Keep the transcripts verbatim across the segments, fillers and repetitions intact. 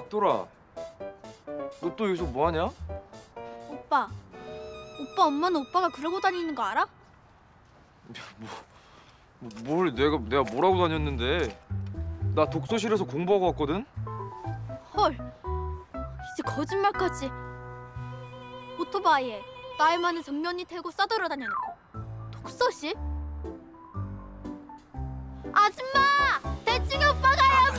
또라, 너 또 여기서 뭐 하냐? 오빠, 오빠 엄마는 오빠가 그러고 다니는 거 알아? 뭐, 뭘 내가 내가 뭐라고 다녔는데? 나 독서실에서 공부하고 왔거든. 헐, 이제 거짓말까지. 오토바이에 나이 많은 정면이 태우고 싸돌아다녀놓고 독서실? 아줌마! 대충 오빠가요!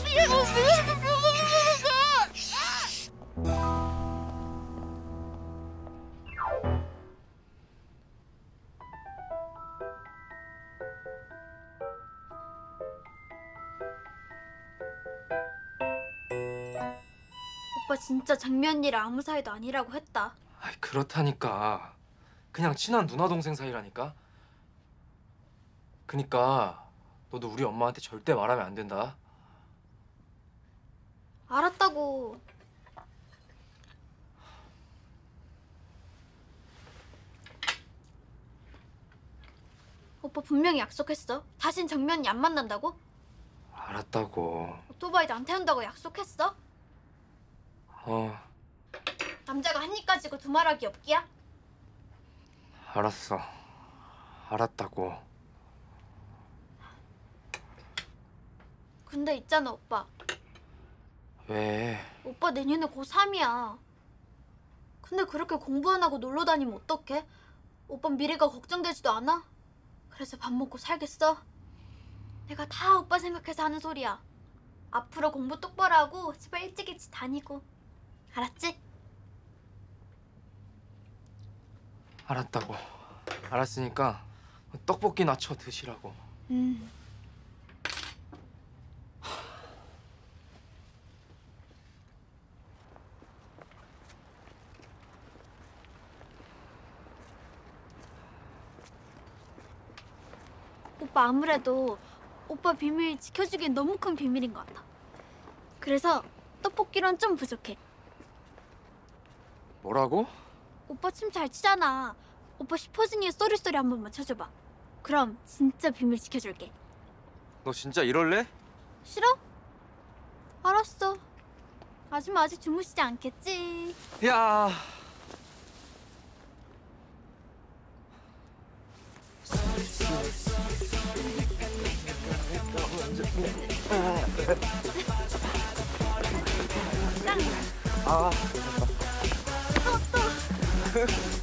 오빠 진짜 장면이랑 아무 사이도 아니라고 했다. 아이 그렇다니까. 그냥 친한 누나 동생 사이라니까. 그니까 너도 우리 엄마한테 절대 말하면 안 된다. 알았다고. 오빠 분명히 약속했어. 다신 정면이 안 만난다고? 알았다고. 오토바이도 안 태운다고 약속했어? 어, 남자가 한 입 가지고 두 말하기 없기야? 알았어. 알았다고. 근데 있잖아 오빠. 왜? 오빠 내년에 고삼이야. 근데 그렇게 공부 안 하고 놀러 다니면 어떡해? 오빠 미래가 걱정되지도 않아? 그래서 밥 먹고 살겠어? 내가 다 오빠 생각해서 하는 소리야. 앞으로 공부 똑바로 하고 집에 일찍 일찍 다니고. 알았지? 알았다고. 알았으니까 떡볶이나 쳐 드시라고. 음. 오빠 아무래도 오빠 비밀 지켜주기엔 너무 큰 비밀인 것 같아. 그래서 떡볶이로는 좀 부족해. 뭐라고? 오빠 춤 잘 추잖아. 오빠 슈퍼주니어 쏘리쏘리 한 번만 쳐줘봐. 그럼 진짜 비밀 지켜줄게. 너 진짜 이럴래? 싫어? 알았어. 아줌마 아직 주무시지 않겠지? 야. 짱! 아. 또 또!